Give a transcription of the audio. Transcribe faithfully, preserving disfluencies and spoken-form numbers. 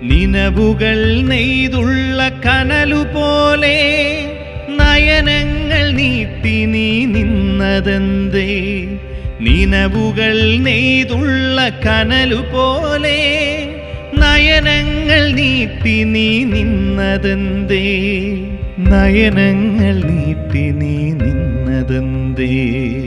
നിനവുകൾ നെയ്തുള്ള കനലുപോലെ നയനങ്ങൾ നീട്ടി നീ നിന്നതെന്തേ? നിനവുകൾ നെയ്തുള്ള കനലുപോലെ നയനങ്ങൾ നീട്ടി നീ നിന്നതെന്തേ? നയനങ്ങൾ നീട്ടി നീ നിന്നതെന്തേ?